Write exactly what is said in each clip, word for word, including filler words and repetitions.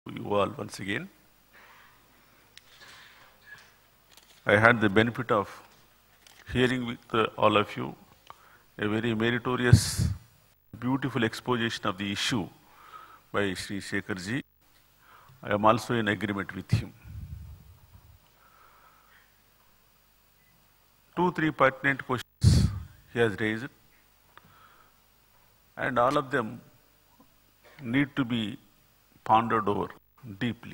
You all once again. I had the benefit of hearing with uh, all of you a very meritorious, beautiful exposition of the issue by Sri Shekharji. I am also in agreement with him. Two, three pertinent questions he has raised, and all of them need to be pondered over deeply.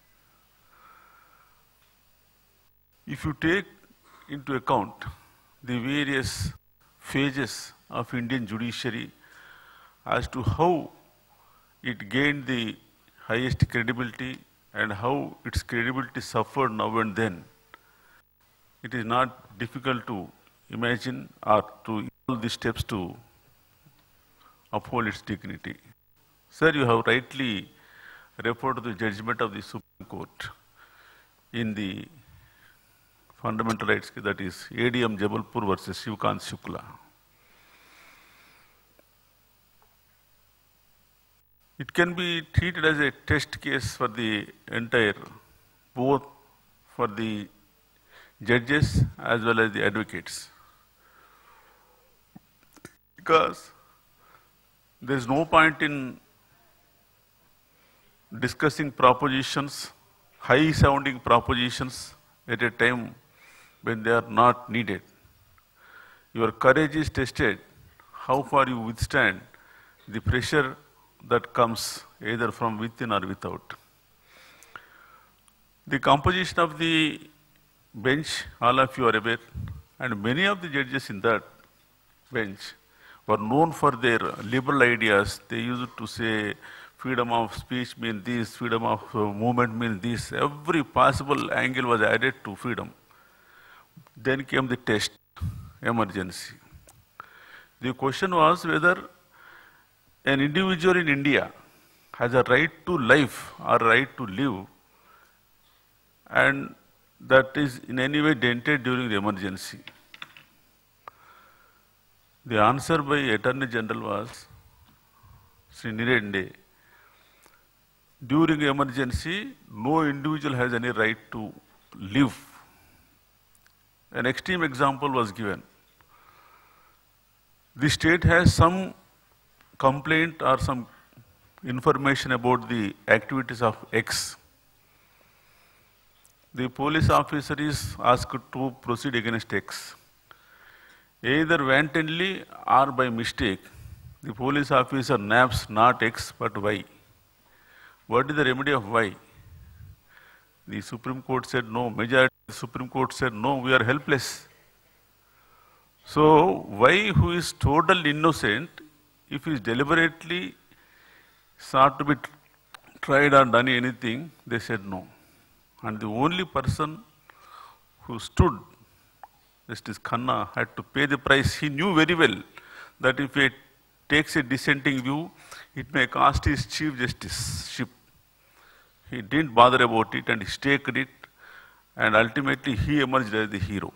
If you take into account the various phases of Indian judiciary as to how it gained the highest credibility and how its credibility suffered now and then, it is not difficult to imagine or to all the steps to uphold its dignity. Sir, you have rightly referred to the judgment of the Supreme Court in the fundamental rights, that is A D M Jabalpur versus Shivkant Shukla. It can be treated as a test case for the entire, both for the judges as well as the advocates. Because there is no point in discussing propositions, high sounding propositions at a time when they are not needed. Your courage is tested, how far you withstand the pressure that comes either from within or without. The composition of the bench, all of you are aware, and many of the judges in that bench were known for their liberal ideas. They used to say freedom of speech means this, freedom of uh, movement means this. Every possible angle was added to freedom. Then came the test, emergency. The question was whether an individual in India has a right to life or right to live, and that is in any way dented during the emergency. The answer by Attorney General was, Sri Nirende, during emergency, no individual has any right to live. An extreme example was given. The state has some complaint or some information about the activities of X. The police officer is asked to proceed against X. Either wantonly or by mistake, the police officer naps not X but Y. What is the remedy of Y? The Supreme Court said no, majority of the Supreme Court said no, we are helpless. So Y, who is totally innocent, if he is deliberately sought to be tried or done anything, they said no. And the only person who stood, Justice Khanna, had to pay the price. He knew very well that if he takes a dissenting view, it may cost his Chief Justice ship. He didn't bother about it and he staked it, and ultimately he emerged as the hero.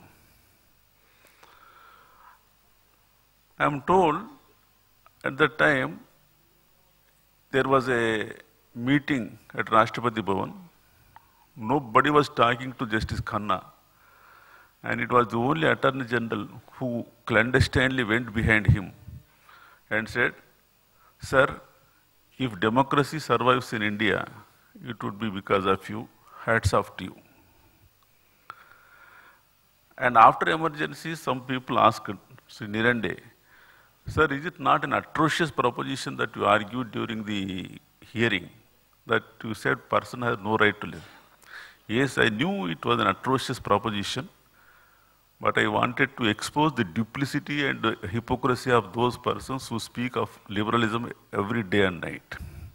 I am told at that time there was a meeting at Rashtrapati Bhavan. Nobody was talking to Justice Khanna, and it was the only Attorney General who clandestinely went behind him and said, "Sir, if democracy survives in India, it would be because of you. Hats off to you." And after emergency, some people asked Sri Nirende, "Sir, is it not an atrocious proposition that you argued during the hearing, that you said person has no right to live?" Yes, I knew it was an atrocious proposition, but I wanted to expose the duplicity and the hypocrisy of those persons who speak of liberalism every day and night.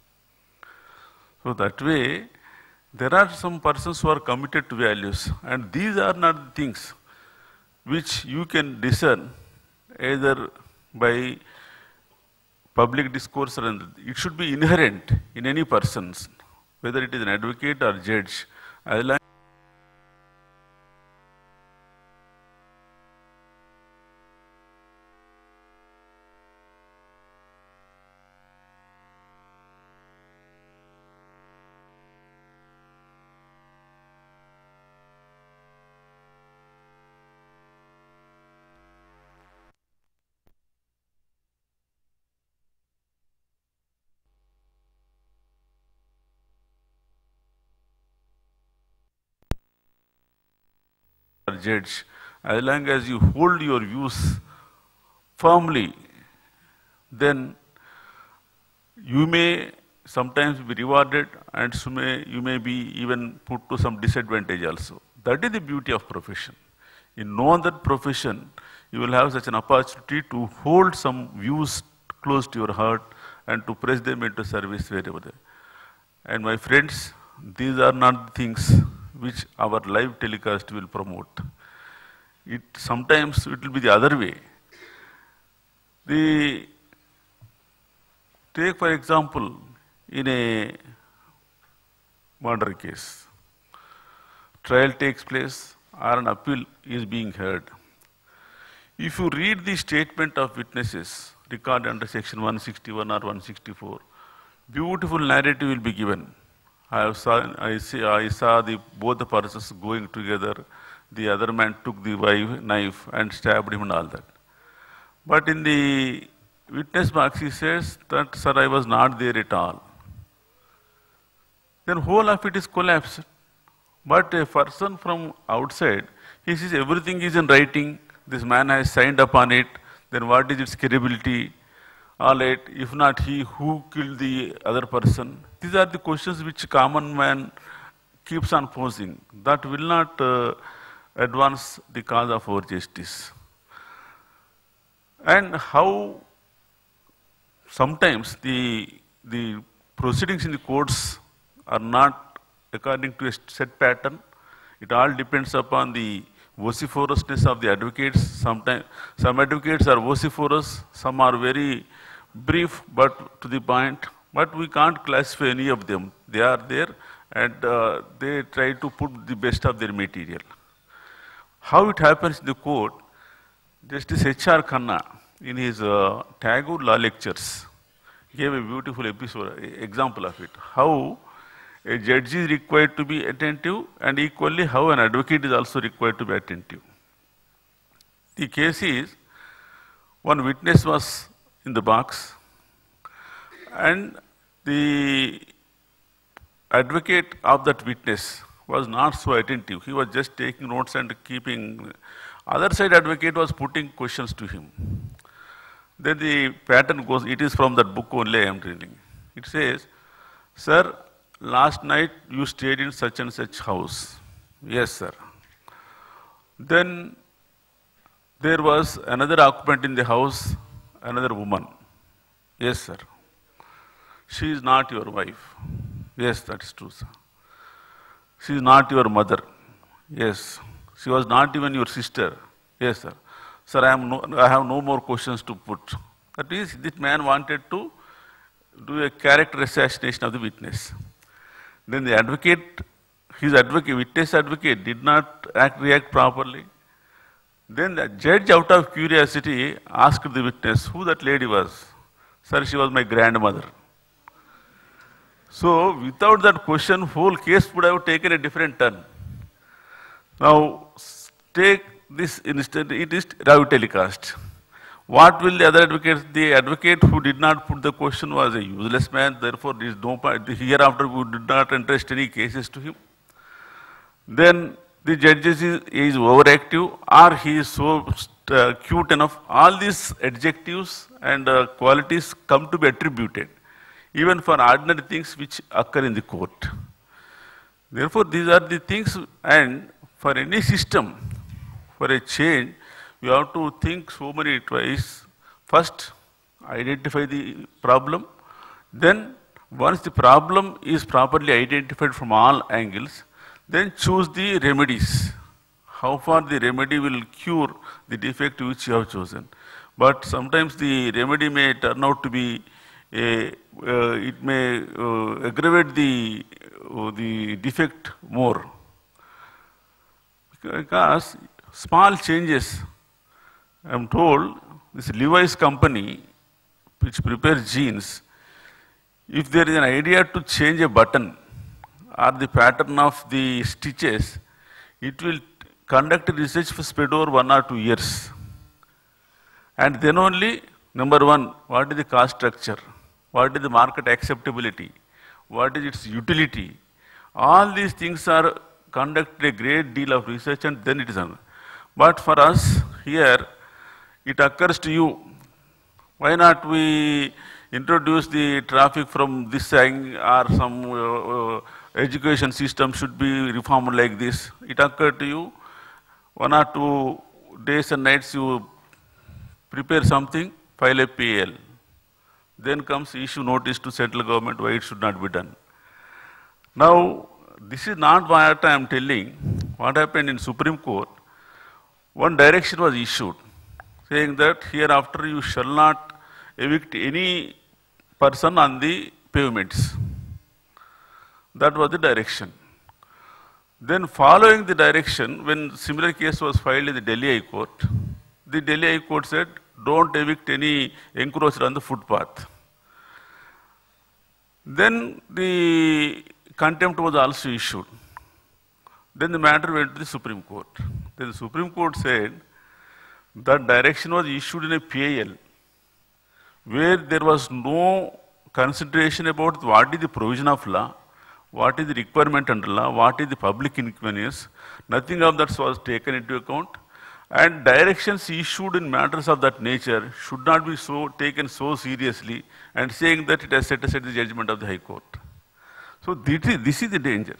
So that way, there are some persons who are committed to values, and these are not the things which you can discern either by public discourse or another. It should be inherent in any person, whether it is an advocate or judge. As long judge, as long as you hold your views firmly, then you may sometimes be rewarded and so may, you may be even put to some disadvantage also. That is the beauty of profession. In no other profession, you will have such an opportunity to hold some views close to your heart and to press them into service wherever they. And my friends, these are not the things which our live telecast will promote. It sometimes it will be the other way. The take for example, in a murder case, trial takes place or an appeal is being heard. If you read the statement of witnesses recorded under section one sixty-one or one sixty-four, beautiful narrative will be given. I saw, I see, I saw the, both the persons going together. The other man took the wife, knife and stabbed him and all that. But in the witness box, he says that, sir, I was not there at all. Then whole of it is collapsed. But a person from outside, he says everything is in writing. This man has signed upon it. Then what is its credibility? All right, if not he, who killed the other person? These are the questions which common man keeps on posing. That will not uh, advance the cause of our justice. And how sometimes the, the proceedings in the courts are not according to a set pattern. It all depends upon the vociferousness of the advocates. Sometimes some advocates are vociferous, some are very brief but to the point, but we can't classify any of them. They are there and uh, they try to put the best of their material. How it happens in the court, Justice H R Khanna, in his uh, Tagore Law Lectures, gave a beautiful episode, example of it. How a judge is required to be attentive and equally how an advocate is also required to be attentive. The case is, one witness was in the box and the advocate of that witness was not so attentive. He was just taking notes and keeping, other side advocate was putting questions to him. Then the pattern goes, it is from that book only I am reading. It says, sir, last night you stayed in such and such house. Yes, sir. Then there was another occupant in the house, another woman. Yes, sir. She is not your wife. Yes, that is true, sir. She is not your mother. Yes. She was not even your sister. Yes, sir. Sir, I, am no, I have no more questions to put. That is, this man wanted to do a character assassination of the witness. Then the advocate, his advocate, witness advocate did not act, react properly. Then the judge, out of curiosity, asked the witness who that lady was. Sir, she was my grandmother. So, without that question, whole case would have taken a different turn. Now, take this instead, it is live telecast. What will the other advocate, the advocate who did not put the question was a useless man, therefore there is no part, hereafter we did not entrust any cases to him. Then the judge is, is overactive or he is so uh, cute enough. All these adjectives and uh, qualities come to be attributed, even for ordinary things which occur in the court. Therefore, these are the things, and for any system, for a change, you have to think so many twice. First, identify the problem. Then, once the problem is properly identified from all angles, then choose the remedies. How far the remedy will cure the defect which you have chosen. But sometimes the remedy may turn out to be, a, uh, it may uh, aggravate the, uh, the defect more. Because small changes, I am told, this Levi's company, which prepares jeans, if there is an idea to change a button or the pattern of the stitches, it will conduct research for spread over one or two years. And then only, number one, what is the cost structure? What is the market acceptability? What is its utility? All these things are conducted a great deal of research and then it is done. But for us here, it occurs to you, why not we introduce the traffic from this side or some uh, uh, education system should be reformed like this. It occurred to you, one or two days and nights you prepare something, file a P L. Then comes issue notice to central government why it should not be done. Now, this is not what I am telling. What happened in Supreme Court, one direction was issued saying that hereafter you shall not evict any person on the pavements. That was the direction. Then following the direction, when similar case was filed in the Delhi High Court, the Delhi High Court said, don't evict any encroacher on the footpath. Then the contempt was also issued. Then the matter went to the Supreme Court. Then the Supreme Court said that direction was issued in a P I L where there was no consideration about what is the provision of law, what is the requirement under law, what is the public inconvenience. Nothing of that was taken into account. And directions issued in matters of that nature should not be so taken so seriously and saying that it has set aside the judgment of the High Court. So this is, this is the danger.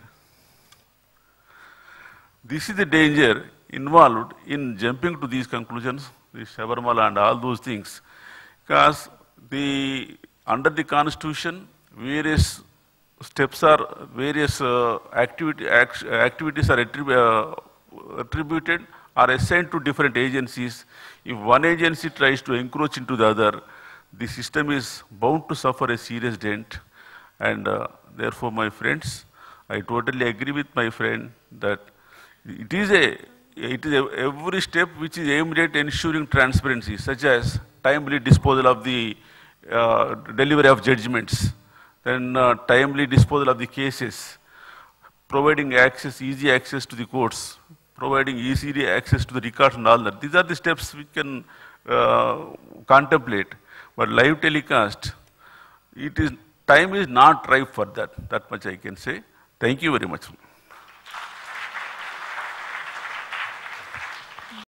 This is the danger involved in jumping to these conclusions, the Sabarimala and all those things, because the, under the Constitution, various steps are, various uh, activity, act, activities are attrib uh, attributed are assigned to different agencies. If one agency tries to encroach into the other, the system is bound to suffer a serious dent. And uh, therefore, my friends, I totally agree with my friend that it is a, it is a, every step which is aimed at ensuring transparency, such as timely disposal of the uh, delivery of judgments, then uh, timely disposal of the cases, providing access, easy access to the courts, providing easy access to the records and all that. These are the steps we can uh, contemplate. But live telecast, it is, time is not ripe for that. That much I can say. Thank you very much.